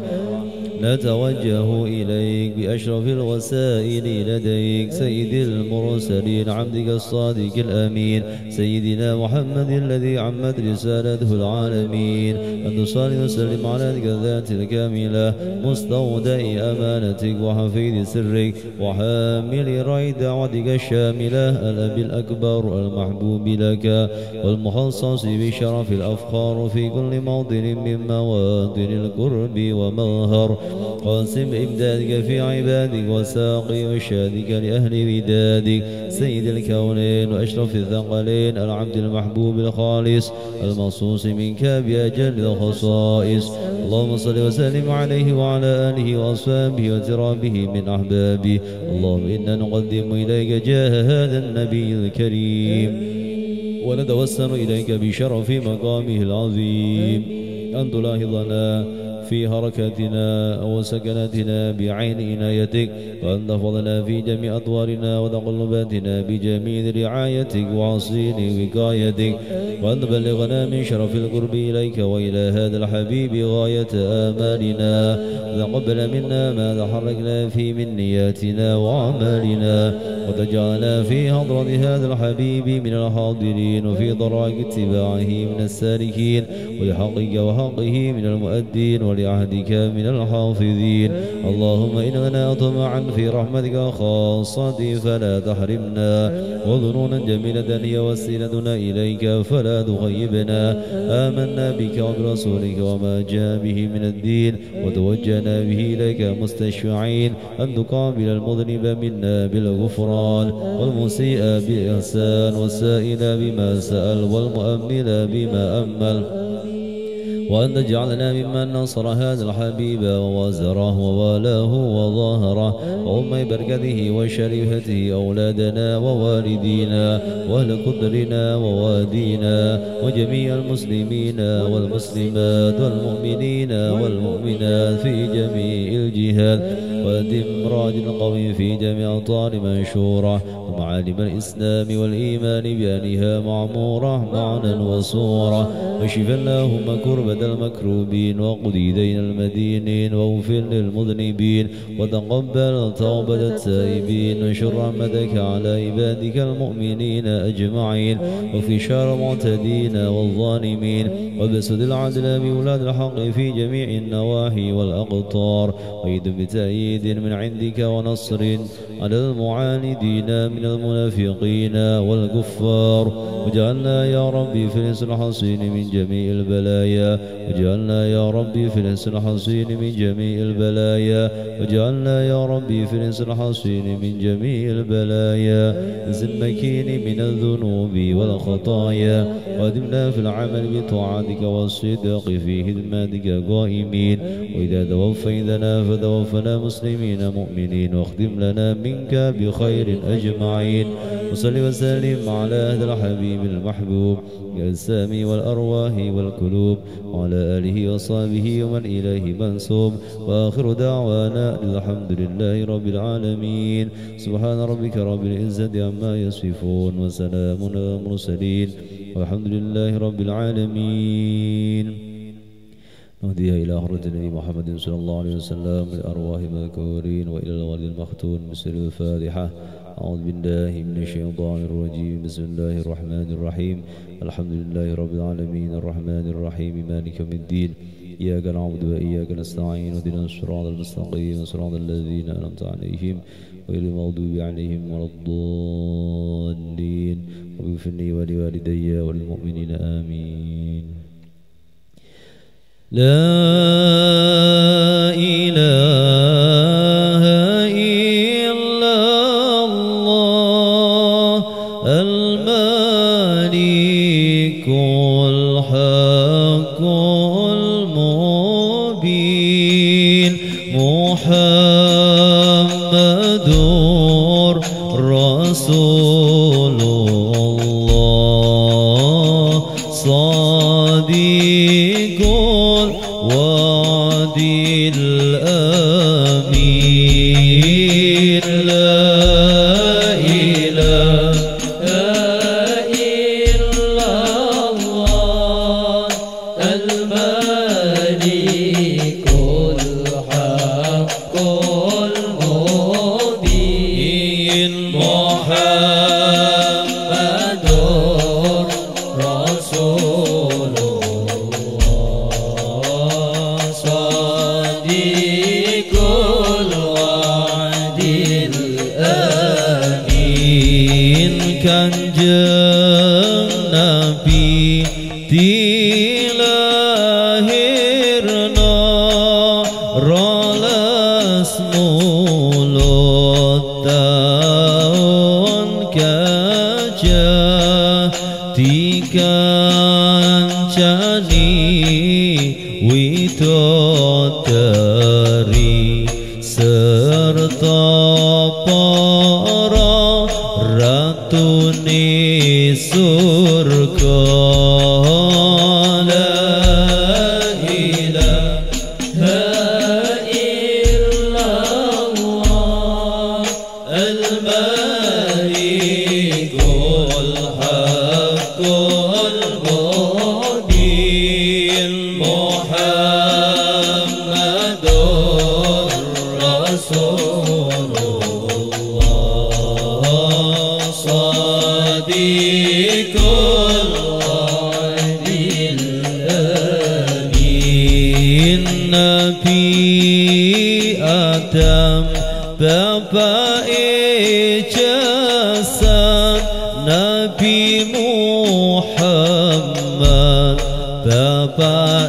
نتوجه إليك بأشرف الوسائل لديك سيد المرسلين عبدك الصادق الأمين سيدنا محمد الذي عمت رسالته العالمين. أن تصلي وسلم على الذات الكاملة مستودع أمانتك وحفيظ سرك وحامل راي دعوتك الشاملة الأب الأكبر المحبوب لك والمخصص بشرف الأفخار في كل موطن من مواطن القرب ومظهر. قاسم إمدادك في عبادك وساقي وشادك لأهل ودادك سيد الكونين وأشرف الثقلين العبد المحبوب الخالص المخصوص منك بأجل الخصائص. اللهم صل وسلم عليه وعلى آله وأصحابه وترابه من أحبابه. اللهم إنا نقدم إليك جاه هذا النبي الكريم ونتوسل إليك بشرف مقامه العظيم أن تلاحظنا في حركاتنا وسكناتنا بعين عنايتك وأن تحفظنا في جميع أطوارنا وتقلباتنا بجميل رعايتك وعصين وقايتك وأن تبلغنا من شرف القرب إليك وإلى هذا الحبيب غاية آمالنا وتقبل منا ما تحركنا فيه من نياتنا وأعمالنا وتجعلنا في حضرة هذا الحبيب من الحاضرين وفي ضراء اتباعه من السالكين ولحقك وحقه من المؤدين ولعهدك من الحافظين. اللهم إننا طمعا في رحمتك خاصة فلا تحرمنا وظنونا جميلة هي وسيلتنا إليك فلا تخيبنا. آمنا بك وبرسولك وما جاء به من الدين وتوجهنا به إليك مستشفعين أن تقابل المذنب منا بالغفران والمسيء بالإحسان والسائل بما سأل والمؤمل بما أمل وأن تجعلنا ممن نصر هذا الحبيب ووازره ووالاه وظاهره وأم بركته وشريفته أولادنا ووالدينا وأهل قدرنا ووادينا وجميع المسلمين والمسلمات والمؤمنين والمؤمنات في جميع الجهات وأدم راج القوي في جميع أوطان منشورة ومعالم الإسلام والإيمان بأنها معمورة معنا وصورة. وشف اللهم كربة المكروبين وقضي دين المدينين واغفر للمذنبين وتقبل توبة التائبين وانشر رحمتك على عبادك المؤمنين أجمعين وفي شر المعتدين والظالمين وبسد العدل بولاد الحق في جميع النواحي والأقطار وإذ بتأييد من عندك ونصر على المعاندين من المنافقين والكفار. وجعلنا يا ربي في الحصن الحصين من جميع البلايا وجعلنا يا ربي في الحصن الحصين من جميع البلايا وجعلنا يا ربي في الحصن الحصين من جميع البلايا المكين من الذنوب والخطايا وادمنا في العمل بطاعتك والصدق في خدمتك قائمين. وإذا توفيتنا فتوفنا مسلمين مؤمنين واختم لنا منك بخير أجمعين. وصل وسلم على هذا الحبيب المحبوب السامي والأرواح والقلوب وعلى آله وصحبه ومن إليه منسوب. وآخر دعوانا الحمد لله رب العالمين. سبحان ربك رب العزة عما يصفون وسلام على المرسلين والحمد لله رب العالمين. نهديها إلى حضرة النبي محمد صلى الله عليه وسلم لأرواح المذكورين وإلى الولد المختون بسر الفاتحة. أعوذ بالله من الشيطان الرجيم. بسم الله الرحمن الرحيم. الحمد لله رب العالمين الرحمن الرحيم مالك يوم الدين إياك نعبد وإياك نستعين اهدنا الصراط المستقيم صراط الذين أنعمت عليهم غير المغضوب عليهم ولا الضالين. واغفر لي ولوالدي وللمؤمنين آمين. لا إله المبين محمد رسول الله صادق الوعد الأمين لا إله إلا الله الملك الحق المبين محمد رسول الله صادق الوعد الأمين Kanjeng Nabi dilahirna rolas mulut tahun gajah dikancani widodari serta para ratune surga la ilaha illallah al-malikul haqqul mubin muhammadur rasulullah sadiqul wa'dil amin Nabi Adam Bapak jasad Nabi Muhammad Bapak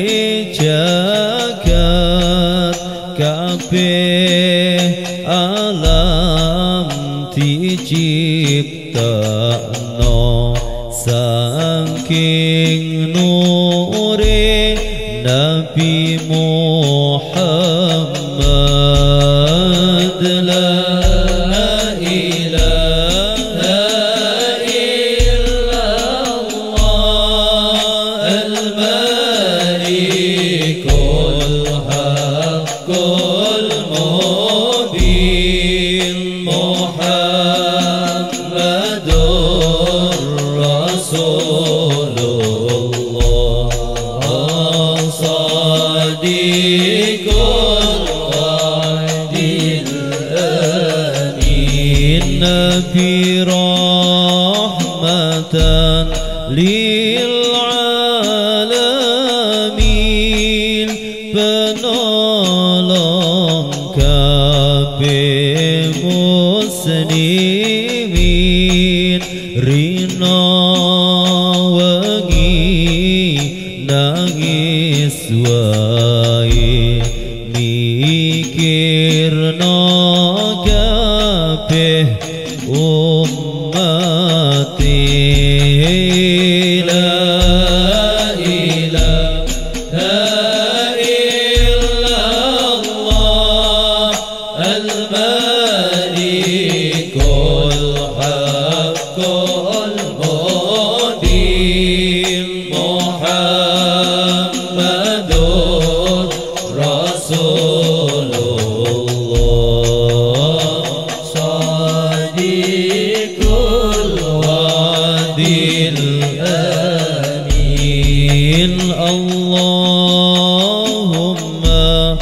jagat kabeh alam diciptakno saking nure Nabi Muhammad la ilaha illallah al-malikul haqqul mubin muhammadur rasulullah sadiqul wa'dil amin Nabi rahmatan lil alamin penolong kabeh muslimin rina wengi nangis wae mikirna kabeh ummati la ilaha illallah al-malikul haqqul mubin muhammadur rasulullah sadiqul wa'dil amin Allahumma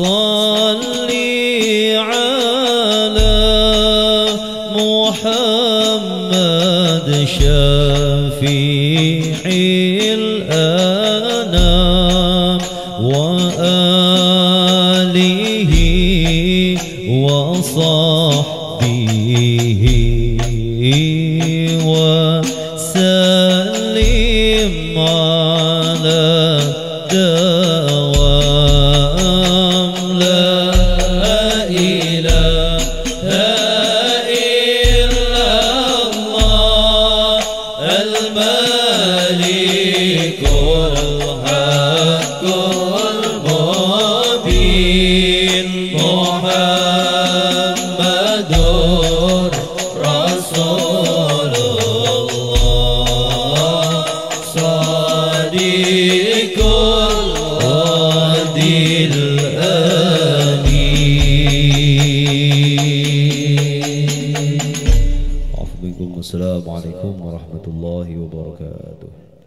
salli ala Muhammad syafi'il anam wa alihi wa sahbihi wa sallim ala dawam la ilaha illallah al-malikul haqqul mubin ورحمة الله وبركاته.